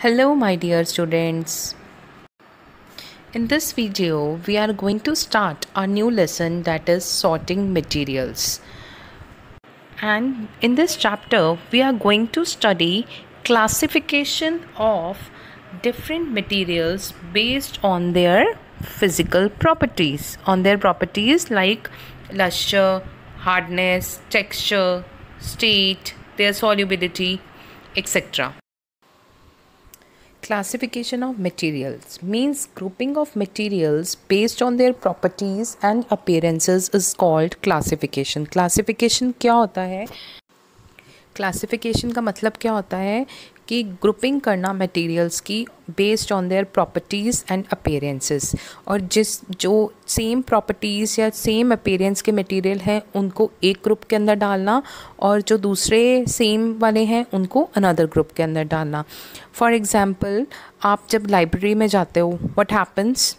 Hello, my dear students. In this video, we are going to start a new lesson, that is sorting materials. And in this chapter, we are going to study classification of different materials based on their physical properties, like luster, hardness, texture, state, their solubility, etc. Classification of materials means grouping of materials based on their properties and appearances is called classification. Classification क्या होता है? Classification का मतलब क्या होता है कि grouping करना मटेरियल्स की based on their properties and appearances, और जो सेम प्रॉपर्टीज़ या सेम अपीयरेंस के मटेरियल हैं उनको एक ग्रुप के अंदर डालना, और जो दूसरे सेम वाले हैं उनको अनदर ग्रुप के अंदर डालना. फॉर एग्ज़ाम्पल, आप जब लाइब्रेरी में जाते हो, what happens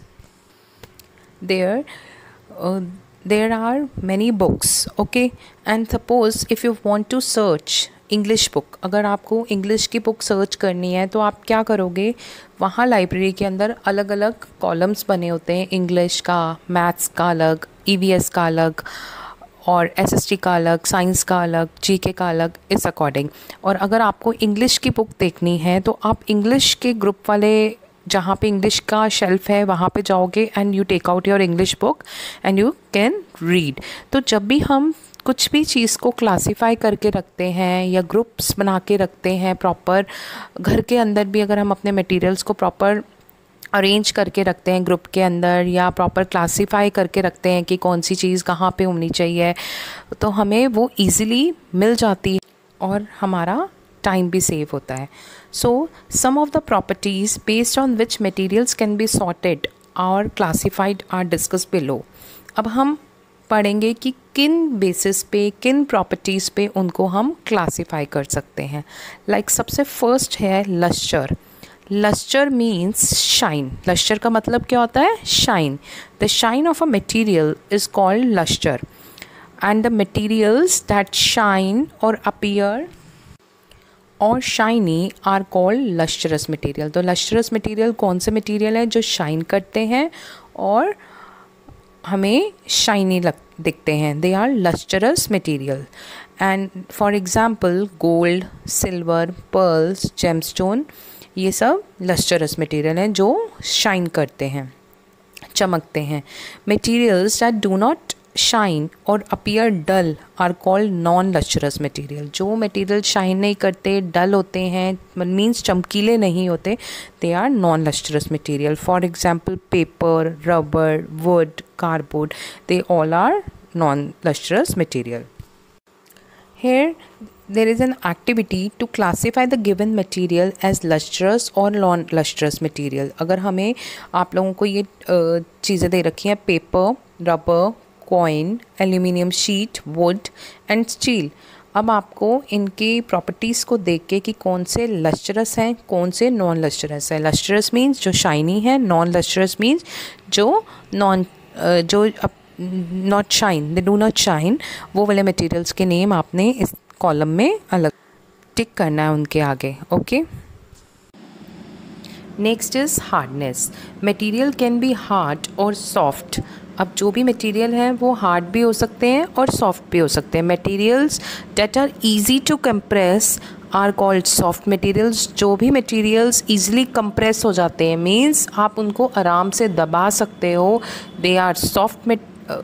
there are many books, okay, and suppose if you want to search English book, अगर आपको इंग्लिश की बुक सर्च करनी है तो आप क्या करोगे? वहाँ लाइब्रेरी के अंदर अलग अलग कॉलम्स बने होते हैं, इंग्लिश का, मैथ्स का अलग, ईवीएस का अलग, और एसएसटी का अलग, साइंस का अलग, जीके का अलग, इस अकॉर्डिंग. और अगर आपको इंग्लिश की बुक देखनी है तो आप इंग्लिश के ग्रुप वाले जहाँ पे इंग्लिश का शेल्फ है वहाँ पे जाओगे and you take out your English book and you can read. तो जब भी हम कुछ भी चीज़ को क्लासीफाई करके रखते हैं या ग्रुप्स बना के रखते हैं प्रॉपर, घर के अंदर भी अगर हम अपने मटेरियल्स को प्रॉपर अरेंज करके रखते हैं ग्रुप के अंदर, या प्रॉपर क्लासीफाई करके रखते हैं कि कौन सी चीज़ कहाँ पे होनी चाहिए, तो हमें वो ईज़िली मिल जाती है और हमारा टाइम भी सेव होता है. So some of the properties based on which materials can be sorted और क्लासीफाइड आर डिस्कस बिलो. अब हम पढ़ेंगे कि किन बेसिस पे, किन प्रॉपर्टीज़ पे उनको हम क्लासीफाई कर सकते हैं. लाइक सबसे फर्स्ट है lustre. Lustre means shine. Lustre का मतलब क्या होता है? Shine. The shine of a material is called lustre, and the materials that shine और अपीयर और shiny are called lustrous material. तो लस्टरस मटेरियल कौन से मटेरियल है? जो शाइन करते हैं और हमें शाइनी दिखते हैं. They are lustrous material. And for example gold, silver, pearls, gemstone, ये सब लस्टरस मटेरियल हैं जो शाइन करते हैं, चमकते हैं. Materials that do not shine और appear dull are called non lustrous material. जो मटेरियल शाइन नहीं करते, डल होते हैं, मीन्स चमकीले नहीं होते, they are non lustrous material. For example paper, rubber, wood, cardboard, they all are non lustrous material. Here there is an activity to classify the given material as lustrous or non-lustrous material. अगर हमें आप लोगों को ये चीज़ें दे रखी हैं, paper, rubber, coin, aluminium sheet, wood and steel. अब आपको इनकी प्रॉपर्टीज़ को देख के कि कौन से लस्टरस हैं, कौन से नॉन लस्टरस है. लस्टरस मीन्स जो शाइनी है, नॉन लस्टरस मीन्स जो not shine, they do not shine. वो वाले मटेरियल्स के नेम आपने इस कॉलम में अलग टिक करना है उनके आगे. Okay. Next is hardness. Material can be hard और सॉफ्ट. अब जो भी मटेरियल हैं वो हार्ड भी हो सकते हैं और सॉफ्ट भी हो सकते हैं. Materials that are easy to compress are called soft materials. जो भी मटेरियल्स ईजिली कंप्रेस हो जाते हैं, मीन्स आप उनको आराम से दबा सकते हो, they are soft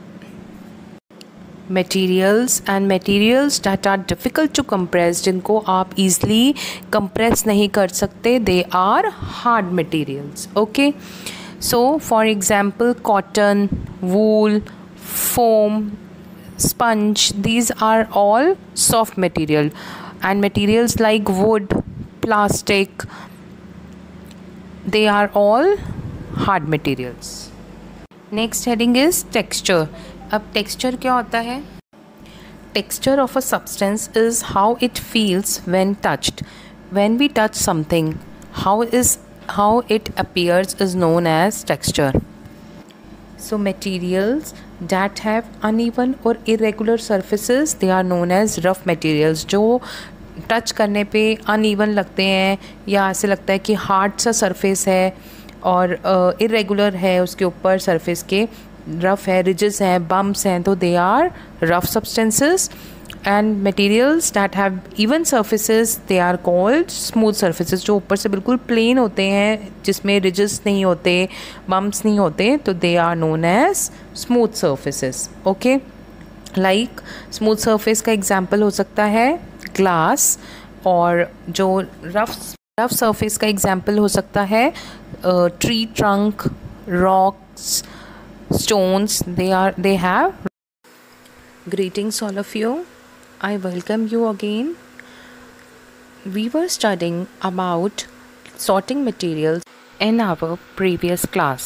materials. And materials that are difficult to compress, जिनको आप easily compress नहीं कर सकते, they are hard materials. Okay, so for example cotton, wool, foam, sponge, these are all soft material. And materials like wood, plastic, they are all hard materials. Next heading is texture. अब texture क्या होता है? Texture of a substance is how it feels when touched. When we touch something, how it appears is known as texture. So materials that have uneven or irregular surfaces, they are known as rough materials. जो touch करने पे uneven लगते हैं या ऐसे लगता है कि हार्ड सा सरफेस है और इरेगुलर है, उसके ऊपर सरफेस के रफ है, रिजेस हैं, बम्प्स हैं, तो they are rough substances. And materials that have even surfaces they are called smooth surfaces. जो ऊपर से बिल्कुल प्लेन होते हैं, जिसमें रिजेस नहीं होते, बम्प्स नहीं होते, तो they are known as smooth surfaces. Okay, like smooth surface का एग्जांपल हो सकता है ग्लास, और जो रफ सरफेस का एग्जांपल हो सकता है tree trunk, rocks, stones. They have. Greetings all of you. I welcome you again. We were studying about sorting materials in our previous class.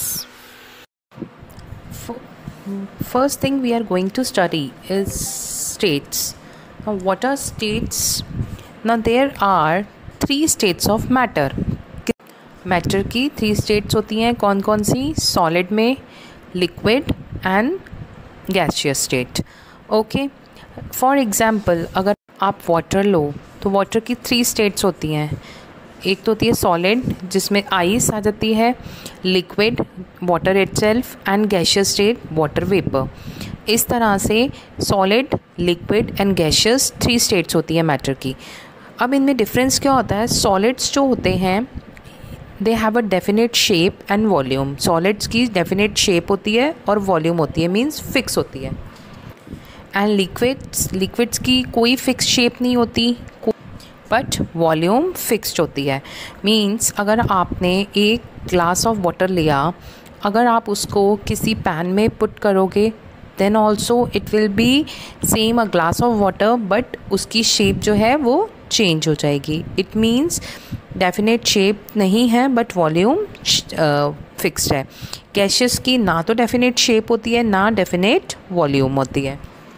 First thing we are going to study is states. Now what are states? Now there are 3 states of matter. Matter की 3 states होती हैं. कौन कौन सी? Solid में, liquid and gaseous state. Okay, for example अगर आप water लो तो वाटर की 3 स्टेट्स होती हैं. एक तो होती है सॉलिड जिसमें आइस आ जाती है, liquid water itself and gaseous state water vapour. इस तरह से solid, liquid and gaseous 3 states होती हैं मैटर की. अब इनमें डिफरेंस क्या होता है? सॉलिड्स जो होते हैं they have a definite shape and volume. Solids की डेफिनेट शेप होती है और वॉल्यूम होती है, मीन्स फिक्स होती है. एंड लिक्विड्स की कोई फिक्स शेप नहीं होती बट वॉल्यूम फिक्स्ड होती है. मीन्स अगर आपने एक ग्लास ऑफ वाटर लिया, अगर आप उसको किसी पैन में पुट करोगे then also it will be same a glass of water, but उसकी शेप जो है वो चेंज हो जाएगी. इट मीन्स डेफिनेट शेप नहीं है बट वॉल्यूम फिक्स्ड है. गैसेस की ना तो डेफिनेट शेप होती है ना डेफिनेट वॉल्यूम होती है.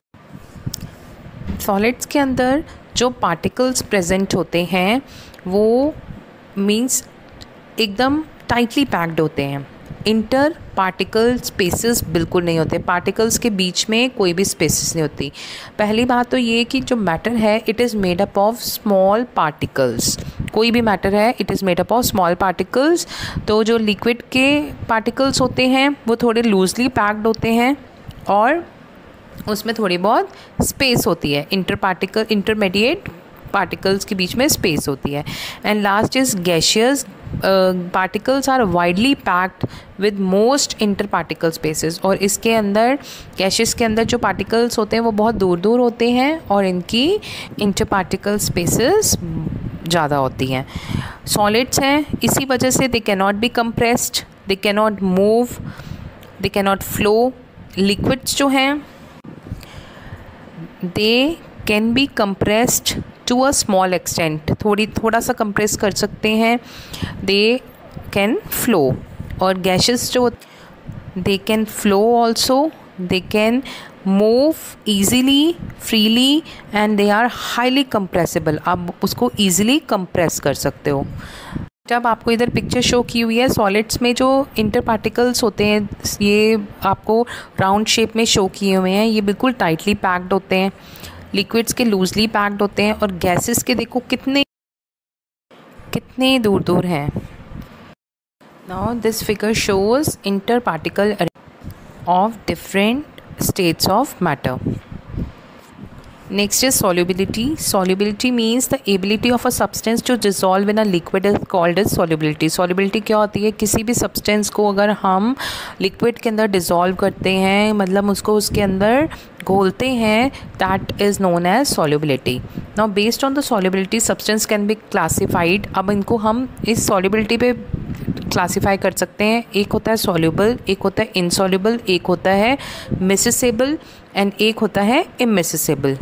सॉलिड्स के अंदर जो पार्टिकल्स प्रेजेंट होते हैं वो मीन्स एकदम टाइटली पैक्ड होते हैं. इंटर पार्टिकल स्पेसेस बिल्कुल नहीं होते. पार्टिकल्स के बीच में कोई भी स्पेसेस नहीं होती. पहली बात तो ये कि जो मैटर है it is made up of small particles. कोई भी मैटर है it is made up of small particles. तो जो लिक्विड के पार्टिकल्स होते हैं वो थोड़े लूजली पैक्ड होते हैं और उसमें थोड़ी बहुत स्पेस होती है. इंटरमीडिएट पार्टिकल्स के बीच में स्पेस होती है. And last is gaseous particles are widely packed with most inter particle spaces. और इसके अंदर गैसेस के अंदर जो पार्टिकल्स होते हैं वो बहुत दूर दूर होते हैं और इनकी इंटर पार्टिकल स्पेसेस ज़्यादा होती हैं. सॉलिड्स हैं, इसी वजह से they can not be compressed, they can not move, they can not flow. Liquids जो हैं they can be compressed to a small extent. थोड़ा सा कंप्रेस कर सकते हैं. They can flow. और गैसेस जो they can flow also, they can move easily, freely and they are highly compressible. आप उसको ईजिली कंप्रेस कर सकते हो. जब आपको इधर पिक्चर शो की हुई है सॉलिड्स में जो इंटर पार्टिकल्स होते हैं ये आपको राउंड शेप में शो किए हुए हैं. ये बिल्कुल टाइटली पैक्ड होते हैं. लिक्विड्स के लूजली पैक्ड होते हैं और गैसेस के देखो कितने दूर दूर हैं. Now this figure shows inter particle of different states of matter. Next is solubility. Solubility means the ability of a substance to dissolve in a liquid is called as solubility. Solubility क्या होती है? किसी भी substance को अगर हम liquid के अंदर dissolve करते हैं, मतलब उसको उसके अंदर घोलते हैं, that is known as solubility. Now based on the solubility substance can be classified. अब इनको हम इस solubility पे क्लासीफाई कर सकते हैं. एक होता है soluble, एक होता है insoluble, एक होता है miscible एंड एक होता है immiscible.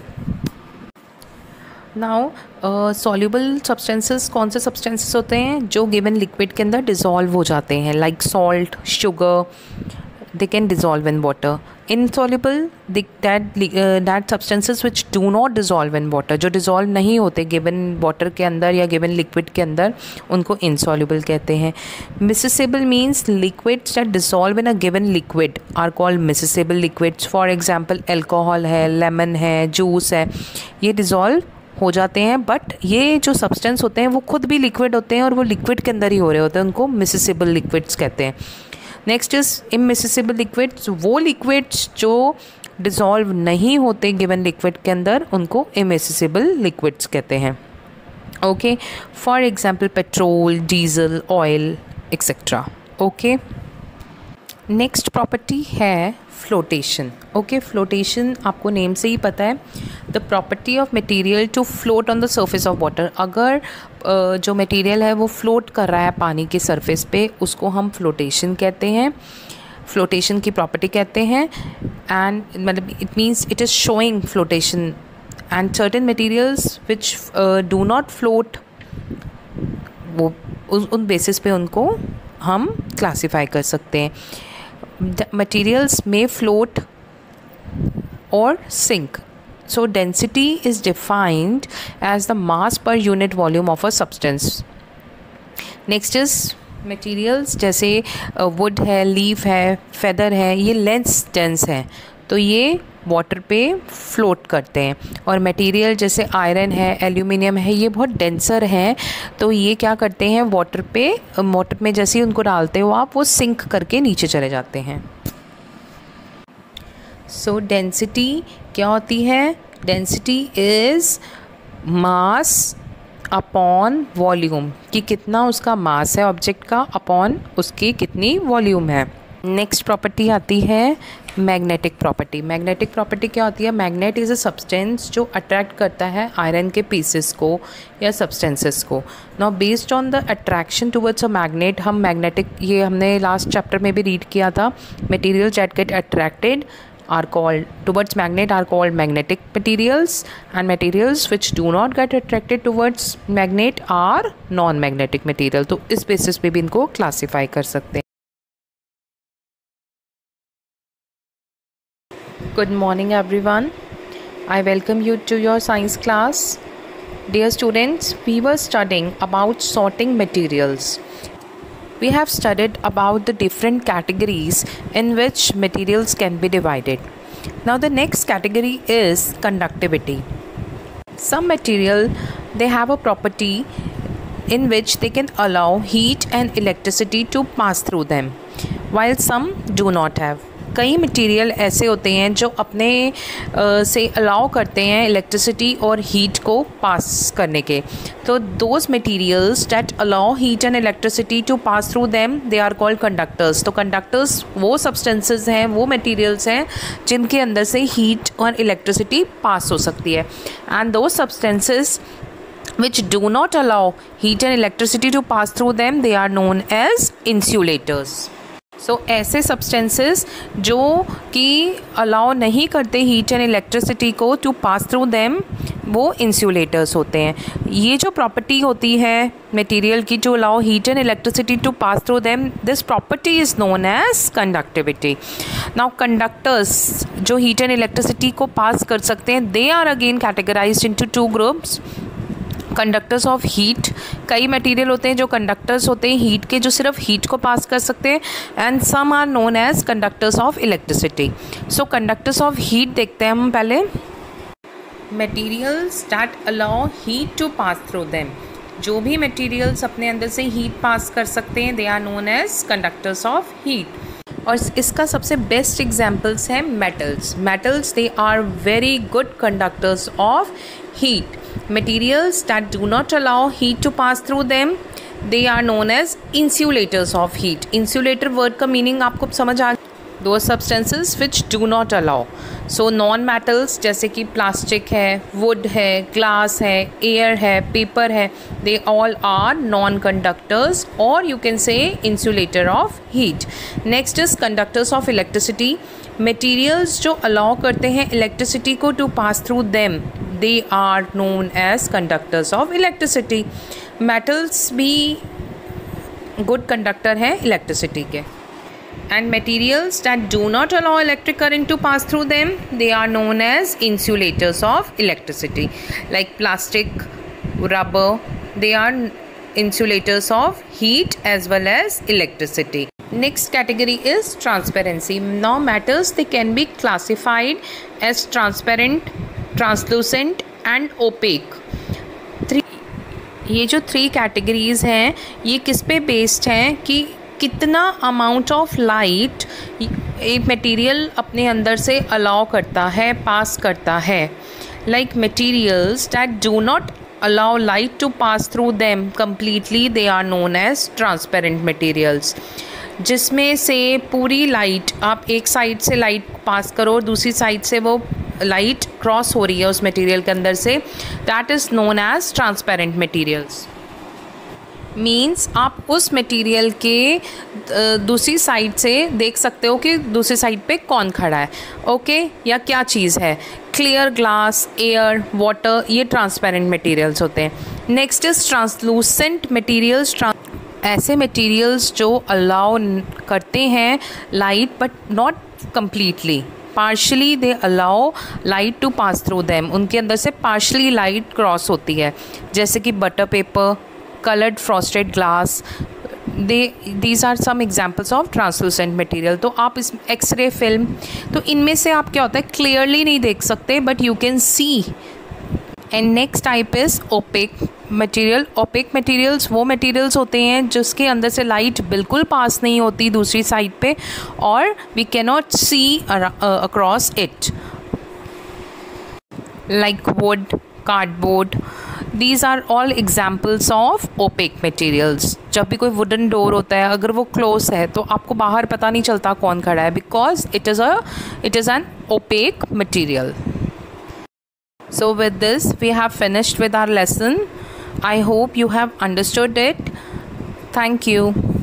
नाउ सॉल्यूबल सब्सटेंसेस कौन से सब्सटेंसेस होते हैं? जो गिवन लिक्विड के अंदर डिज़ोल्व हो जाते हैं, like salt, sugar, they can dissolve in water. Insoluble that substances which do not dissolve in water, जो डिज़ोल्व नहीं होते गिवन वाटर के अंदर या गिवन लिक्विड के अंदर, उनको इनसॉल्यूबल कहते हैं. Miscible means liquids that dissolve in a given liquid are called miscible liquids. For example alcohol है, लेमन है, जूस है, ये डिज़ोल्व हो जाते हैं, बट ये जो सब्सटेंस होते हैं वो खुद भी लिक्विड होते हैं और वो लिक्विड के अंदर ही हो रहे होते हैं, उनको मिसिसिबल लिक्विड्स कहते हैं। नेक्स्ट इज इमिसिसिबल लिक्विड्स, वो लिक्विड्स जो डिज़ोल्व नहीं होते गिवन लिक्विड के अंदर, उनको इमिसिसिबल लिक्विड्स कहते हैं। Okay, for example petrol, diesel, oil etcetera. Okay, next property है फ्लोटेशन। ओके, फ्लोटेशन आपको नेम से ही पता है, the property of material to float on the surface of water. अगर जो मटेरियल है वो फ्लोट कर रहा है पानी के सरफेस पे, उसको हम फ्लोटेशन कहते हैं, फ्लोटेशन की प्रॉपर्टी कहते हैं। एंड मतलब it means it is showing flotation and certain materials which do not float, वो उन बेसिस पे उनको हम क्लासीफाई कर सकते हैं। The materials may float or sink. So density is defined as the mass per unit volume of a substance. Next is materials जैसे wood है, leaf है, feather है, ये less dense है, तो ये वाटर पे फ्लोट करते हैं। और मटेरियल जैसे आयरन है, एल्यूमिनियम है, ये बहुत डेंसर हैं, तो ये क्या करते हैं, वाटर में जैसे ही उनको डालते हो आप, वो सिंक करके नीचे चले जाते हैं। सो डेंसिटी क्या होती है? Density is mass upon volume, कि कितना उसका मास है ऑब्जेक्ट का अपॉन उसकी कितनी वॉल्यूम है। नेक्स्ट प्रॉपर्टी आती है मैग्नेटिक प्रॉपर्टी। मैग्नेटिक प्रॉपर्टी क्या होती है? मैग्नेट इज़ अ सब्सटेंस जो अट्रैक्ट करता है आयरन के पीसेस को या सब्सटेंसेस को। Now based on the attraction towards a magnet, हम मैग्नेटिक, ये हमने लास्ट चैप्टर में भी रीड किया था, materials that get attracted are called towards magnet are called magnetic materials, and materials which do not get attracted towards magnet are non-magnetic material। तो इस basis पे भी इनको क्लासीफाई कर सकते हैं। Good morning everyone, I welcome you to your science class. Dear students, we were studying about sorting materials. We have studied about the different categories in which materials can be divided. Now the next category is conductivity. Some material, they have a property in which they can allow heat and electricity to pass through them, while some do not have. कई material ऐसे होते हैं जो अपने से allow करते हैं electricity और हीट को पास करने के। तो those materials that allow heat and electricity to pass through them, they are called conductors. तो कंडक्टर्स वो सब्सटेंसेस हैं, वो मटेरियल्स हैं जिनके अंदर से हीट और इलेक्ट्रिसिटी पास हो सकती है। And those substances which do not allow heat and electricity to pass through them, they are known as insulators. So ऐसे सब्सटेंसेस जो कि अलाउ नहीं करते हीट एंड इलेक्ट्रिसिटी को टू पास थ्रू देम, वो इंसुलेटर्स होते हैं। ये जो प्रॉपर्टी होती है मटेरियल की जो allow heat and electricity to pass through them, this property is known as conductivity. Now conductors जो हीट एंड इलेक्ट्रिसिटी को पास कर सकते हैं, they are again categorised into two groups. Conductors of heat, कई material होते हैं जो conductors होते हैं हीट के, जो सिर्फ हीट को पास कर सकते हैं, and some are known as conductors of electricity. So conductors of heat देखते हैं हम पहले। Materials that allow heat to pass through them, जो भी मटेरियल्स अपने अंदर से हीट पास कर सकते हैं, they are known as conductors of heat. और इसका सबसे बेस्ट एग्जाम्पल्स हैं metals. Metals they are very good conductors of heat. Materials that do not allow heat to pass through them, they are known as insulators of heat. Insulator word का meaning आपको समझ आ, those substances which do not allow. So non metals जैसे कि plastic है, wood है, glass है, air है, paper है, they all are non conductors, or you can say insulator of heat. Next is conductors of electricity. Materials जो allow करते हैं इलेक्ट्रिसिटी को to pass through them, they are known as conductors of electricity. Metals भी good conductor हैं electricity के। And materials that do not allow electric current to pass through them, they are known as insulators of electricity, like plastic, rubber, they are insulators of heat as well as electricity. Next category is transparency. Now matters, they can be classified as transparent, translucent and opaque. ये जो 3 categories हैं ये किस पे based हैं कि कितना amount of light एक मटेरियल अपने अंदर से अलाउ करता है, पास करता है। Like materials that do not allow light to pass through them completely, they are known as transparent materials। जिसमें से पूरी लाइट, आप एक साइड से लाइट पास करो और दूसरी साइड से वो लाइट क्रॉस हो रही है उस मटेरियल के अंदर से, that is known as transparent materials. Means आप उस मटेरियल के दूसरी साइड से देख सकते हो कि दूसरी साइड पे कौन खड़ा है, ओके, या क्या चीज़ है। क्लियर ग्लास, एयर, वाटर, ये ट्रांसपेरेंट मटेरियल्स होते हैं। Next is translucent materials. ऐसे मटेरियल्स जो अलाउ करते हैं light but not completely, partially they allow light to pass through them, उनके अंदर से पार्शली लाइट क्रॉस होती है, जैसे कि butter paper, colored frosted glass, these are some examples of translucent material। तो आप इस एक्सरे फिल्म, तो इनमें से आप क्या होता है क्लियरली नहीं देख सकते but you can see. And next type is opaque material. Opaque materials वो मटेरियल्स होते हैं जिसके अंदर से लाइट बिल्कुल पास नहीं होती दूसरी साइड पे और we cannot see across it, like wood, cardboard. These are all examples of opaque materials। जब भी कोई वुडन डोर होता है अगर वो क्लोज है तो आपको बाहर पता नहीं चलता कौन खड़ा है, because it is an opaque material। So with this we have finished with our lesson। I hope you have understood it। Thank you।